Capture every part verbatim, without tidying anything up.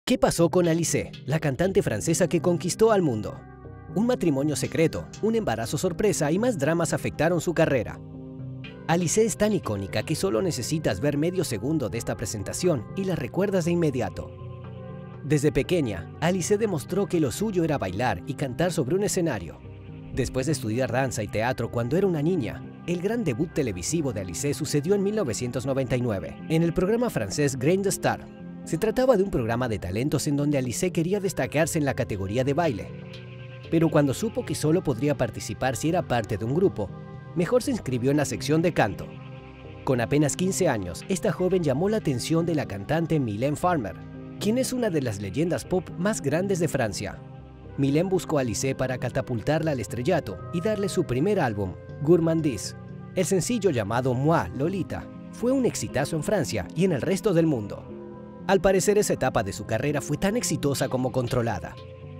¿Qué pasó con Alizée, la cantante francesa que conquistó al mundo? Un matrimonio secreto, un embarazo sorpresa y más dramas afectaron su carrera. Alizée es tan icónica que solo necesitas ver medio segundo de esta presentación y la recuerdas de inmediato. Desde pequeña, Alizée demostró que lo suyo era bailar y cantar sobre un escenario. Después de estudiar danza y teatro cuando era una niña, el gran debut televisivo de Alizée sucedió en mil novecientos noventa y nueve, en el programa francés Grain de Star. Se trataba de un programa de talentos en donde Alizée quería destacarse en la categoría de baile. Pero cuando supo que solo podría participar si era parte de un grupo, mejor se inscribió en la sección de canto. Con apenas quince años, esta joven llamó la atención de la cantante Mylène Farmer, quien es una de las leyendas pop más grandes de Francia. Mylène buscó a Alizée para catapultarla al estrellato y darle su primer álbum, Gourmandise. El sencillo llamado Moi, Lolita, fue un exitazo en Francia y en el resto del mundo. Al parecer, esa etapa de su carrera fue tan exitosa como controlada.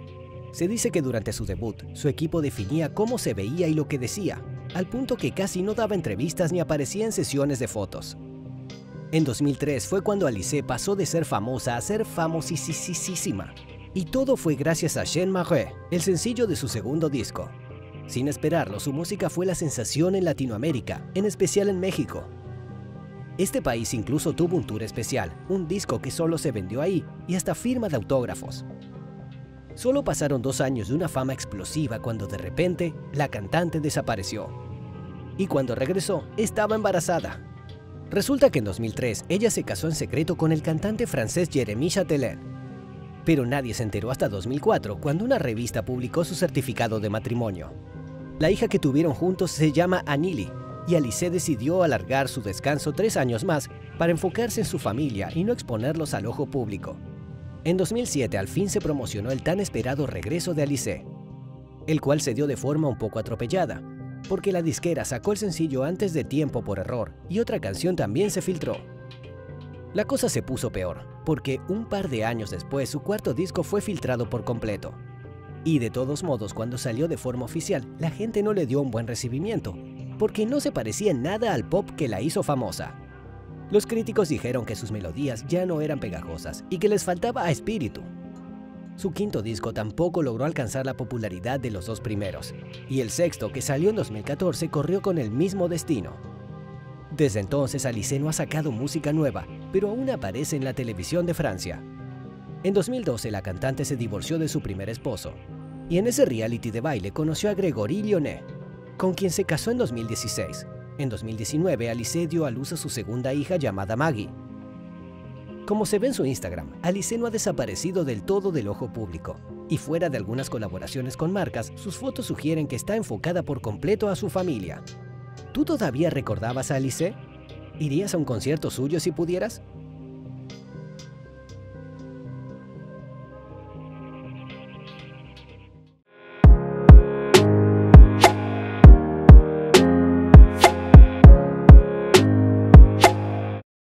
Se dice que durante su debut, su equipo definía cómo se veía y lo que decía, al punto que casi no daba entrevistas ni aparecía en sesiones de fotos. En dos mil tres fue cuando Alizée pasó de ser famosa a ser famosísima. Y todo fue gracias a Jeanne Marais, el sencillo de su segundo disco. Sin esperarlo, su música fue la sensación en Latinoamérica, en especial en México. Este país incluso tuvo un tour especial, un disco que solo se vendió ahí y hasta firma de autógrafos. Solo pasaron dos años de una fama explosiva cuando de repente la cantante desapareció. Y cuando regresó, estaba embarazada. Resulta que en dos mil tres ella se casó en secreto con el cantante francés Jérémy Châtelain. Pero nadie se enteró hasta dos mil cuatro, cuando una revista publicó su certificado de matrimonio. La hija que tuvieron juntos se llama Anneli, y Alizée decidió alargar su descanso tres años más para enfocarse en su familia y no exponerlos al ojo público. En dos mil siete al fin se promocionó el tan esperado regreso de Alizée, el cual se dio de forma un poco atropellada, porque la disquera sacó el sencillo antes de tiempo por error y otra canción también se filtró. La cosa se puso peor, porque un par de años después su cuarto disco fue filtrado por completo. Y de todos modos, cuando salió de forma oficial, la gente no le dio un buen recibimiento, porque no se parecía en nada al pop que la hizo famosa. Los críticos dijeron que sus melodías ya no eran pegajosas y que les faltaba espíritu. Su quinto disco tampoco logró alcanzar la popularidad de los dos primeros, y el sexto, que salió en dos mil catorce, corrió con el mismo destino. Desde entonces, Alizée no ha sacado música nueva, pero aún aparece en la televisión de Francia. En dos mil doce, la cantante se divorció de su primer esposo, y en ese reality de baile conoció a Grégory Lyonnais, con quien se casó en dos mil dieciséis. En dos mil diecinueve, Alizée dio a luz a su segunda hija llamada Maggie. Como se ve en su Instagram, Alizée no ha desaparecido del todo del ojo público, y fuera de algunas colaboraciones con marcas, sus fotos sugieren que está enfocada por completo a su familia. ¿Tú todavía recordabas a Alizée? ¿Irías a un concierto suyo si pudieras?